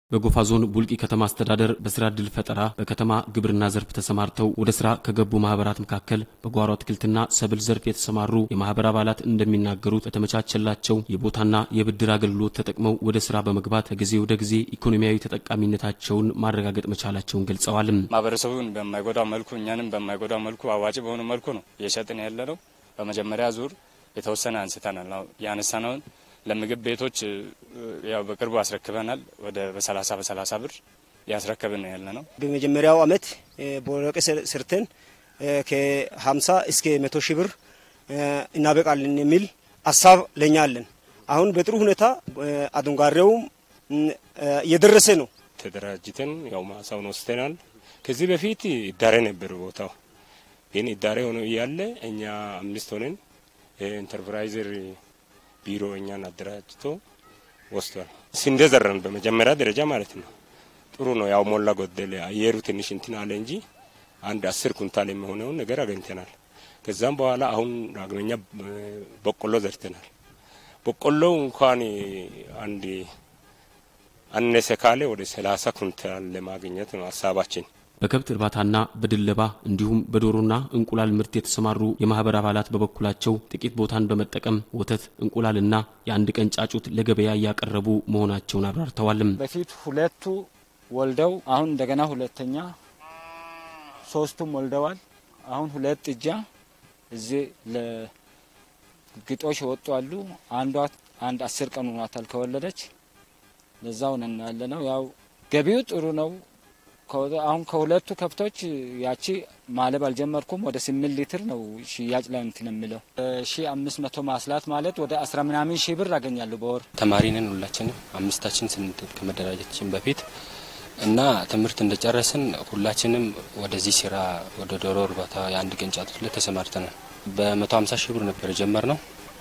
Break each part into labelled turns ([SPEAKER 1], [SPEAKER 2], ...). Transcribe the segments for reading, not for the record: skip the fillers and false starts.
[SPEAKER 1] በጎፋ ዞን ቡልቂ ከተማ አስተዳደር በስራ ዕድል ፈጠራ በከተማ ግብርና ዘርፍ ተሰማርተው ወደ ስራ ከገቡ ማህበራት መካከል በጓሮ አትክልትና ሰብል ዘርፍ የተሰማሩ የማህበር አባላት እንደሚናገሩት በተመቻቸላቸው የቦታና የብድር አገልግሎት ተጠቅመው ወደ ስራ በመግባት ከጊዜ ወደ ጊዜ ኢኮኖሚያዊ ተጠቃሚነታቸውን ማረጋገጥ መቻላቸውን ገልጸዋል።
[SPEAKER 2] ማህበረሰቡን በማይጎዳው መልኩ እኛንም በማይጎዳው መልኩ አዋጭ በሆነ መልኩ ነው እየሸጥን ያለነው። በመጀመሪያ ዙር የተወሰነ አንስተናል። ያነሳነውን ለምግብ ቤቶች ያው በቅርቡ አስረክበናል። ወደ በ30 ብር ያስረከብን ነው ያለነው።
[SPEAKER 3] በመጀመሪያው አመት በወረቀ ሰርተን ከ50 እስከ 100 ሺህ ብር እናበቃለን የሚል ሐሳብ ለኛ አለን። አሁን በጥሩ ሁኔታ አዱንጋሬው እየደረሰ ነው።
[SPEAKER 4] ተደራጅተን ያው ማሳውን ወስተናል። ከዚህ በፊት ይዳሬ ነበር ቦታው፣ ግን ይዳሬ ሆኖ ያለ እኛ 5 ሆነን ኢንተርፕራይዘር ቢሮ እኛን አደራጅቶ ወስቷል። ስንዴ ዘራን በመጀመሪያ ደረጃ ማለት ነው። ጥሩ ነው። ያው ሞላ ጎደለ አየሩ ትንሽ እንትን አለ እንጂ አንድ 10 ኩንታል የሚሆነው ነገር አገኝተናል። ከዛም በኋላ አሁን ዳግመኛ በቆሎ ዘርተናል። በቆሎው እንኳን አንድ አነሰ ካለ ወደ 30 ኩንታል ለማግኘት ነው ሐሳባችን።
[SPEAKER 1] በከብት እርባታና በድለባ እንዲሁም በዶሮና እንቁላል ምርት የተሰማሩ የማህበር አባላት በበኩላቸው ጥቂት ቦታን በመጠቀም ወተት፣ እንቁላልና የአንድ ቀን ጫጩት ለገበያ ያቀረቡ መሆናቸውን አብራርተዋል።
[SPEAKER 5] በፊት 2 ወልደው አሁን እንደገና ሁለተኛ 3ቱም ወልደዋል። አሁን 2 ጥጃ እዚህ ለግጦሽ ወጡ አሉ። አንድ 10 ቀን ሆኗታል ከወለደች። ለዛው ነን ያለነው። ያው ገቢው ጥሩ ነው። አሁን ከሁለቱ ከብቶች ያቺ ማለብ አልጀመርኩም። ወደ 8 ሊትር ነው ሽያጭ ላይ እንትን የሚለው 1500 ማስላት ማለት ወደ 10 ምናምን ሺህ ብር አገኛለሁ በወር።
[SPEAKER 6] ተማሪ ነን ሁላችንም 5ታችን ስንት ከመደራጀታችን በፊት እና ትምህርት እንደጨረስን ሁላችንም ወደዚህ ስራ ወደ ዶሮ እርባታ የአንድ ቀን ጫጩት ላይ ተሰማርተናል። በ150 ሺህ ብር ነበር የጀመርነው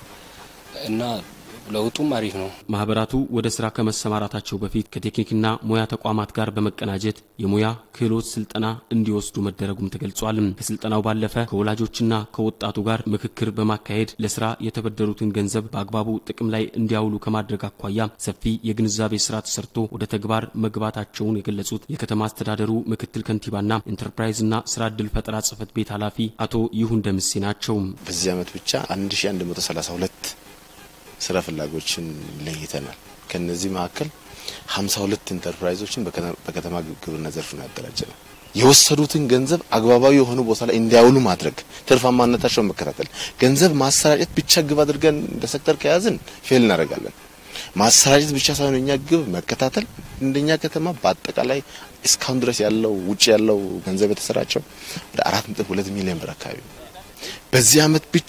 [SPEAKER 6] እና ለውጡም አሪፍ ነው። ማህበራቱ ወደ ስራ ከመሰማራታቸው በፊት ከቴክኒክና ሙያ ተቋማት ጋር በመቀናጀት የሙያ ክህሎት ስልጠና እንዲወስዱ መደረጉም ተገልጿል። ከስልጠናው ባለፈ ከወላጆችና ከወጣቱ ጋር ምክክር በማካሄድ ለስራ የተበደሩትን ገንዘብ በአግባቡ ጥቅም ላይ እንዲያውሉ ከማድረግ አኳያ ሰፊ የግንዛቤ ስራ ተሰርቶ ወደ ተግባር መግባታቸውን የገለጹት የከተማ አስተዳደሩ ምክትል ከንቲባና ኢንተርፕራይዝና ስራ ዕድል ፈጠራ ጽህፈት ቤት ኃላፊ አቶ ይሁን ደምሴ ናቸው።
[SPEAKER 7] በዚህ አመት ብቻ 1132 ስራ ፍላጎችን ለይተናል። ከነዚህ መካከል 52 ኢንተርፕራይዞችን በከተማ ግብርና ዘርፍ ነው ያደራጀነው። የወሰዱትን ገንዘብ አግባባዊ የሆኑ ቦታ ላይ እንዲያውሉ ማድረግ፣ ትርፋማነታቸውን መከታተል። ገንዘብ ማሰራጨት ብቻ ግብ አድርገን እንደ ሴክተር ከያዝን ፌል እናደርጋለን። ማሰራጨት ብቻ ሳይሆን እኛ ግብ መከታተል። እንደኛ ከተማ በአጠቃላይ እስካሁን ድረስ ያለው ውጪ ያለው ገንዘብ የተሰራጨው ወደ 4.2 ሚሊዮን ብር አካባቢ ነው። በዚህ አመት ብቻ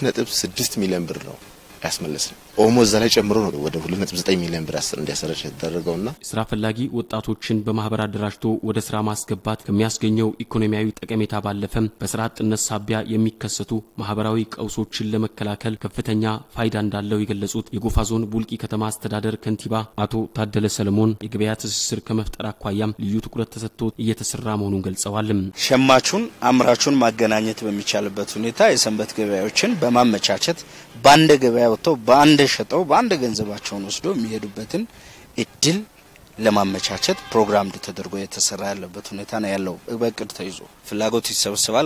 [SPEAKER 7] 2.6 ሚሊዮን ብር ነው ያስመለስን። ኦሞ ዘላይ ጨምሮ ነው ወደ 2.9 ሚሊዮን ብር እንዲያሰራጭ ተደረገውና
[SPEAKER 1] ስራ ፈላጊ ወጣቶችን በማህበር አደራጅቶ ወደ ስራ ማስገባት ከሚያስገኘው ኢኮኖሚያዊ ጠቀሜታ ባለፈም በስራ አጥነት ሳቢያ የሚከሰቱ ማህበራዊ ቀውሶችን ለመከላከል ከፍተኛ ፋይዳ እንዳለው የገለጹት የጎፋ ዞን ቡልቂ ከተማ አስተዳደር ከንቲባ አቶ ታደለ ሰለሞን የገበያ ትስስር ከመፍጠር አኳያም ልዩ ትኩረት ተሰጥቶ እየተሰራ መሆኑን ገልጸዋል።
[SPEAKER 8] ሸማቹን አምራቹን ማገናኘት በሚቻልበት ሁኔታ የሰንበት ገበያዎችን በማመቻቸት ባንደ ገበያ ወጥተው ባንደ ሸጠው ባንደ ገንዘባቸውን ወስዶ የሚሄዱበትን እድል ለማመቻቸት ፕሮግራም ተደርጎ የተሰራ ያለበት ሁኔታ ነው ያለው። በቅድ ተይዞ ፍላጎት ይሰበሰባል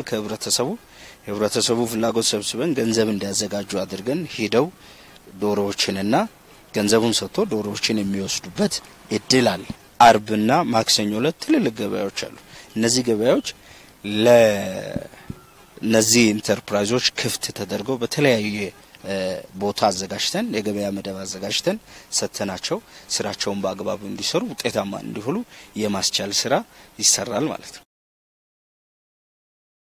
[SPEAKER 8] ከህብረተሰቡ ፍላጎት ሰብስበን ገንዘብ እንዲያዘጋጁ አድርገን ሄደው ዶሮዎችንና ገንዘቡን ሰጥቶ ዶሮዎችን የሚወስዱበት እድል አለ። አርብና ማክሰኞ ዕለት ትልልቅ ገበያዎች አሉ። እነዚህ ገበያዎች ለነዚህ ኢንተርፕራይዞች ክፍት ተደርገው በተለያየ ቦታ አዘጋጅተን የገበያ መደብ አዘጋጅተን ሰተናቸው ስራቸውን በአግባቡ እንዲሰሩ ውጤታማ እንዲሆኑ የማስቻል ስራ ይሰራል ማለት ነው።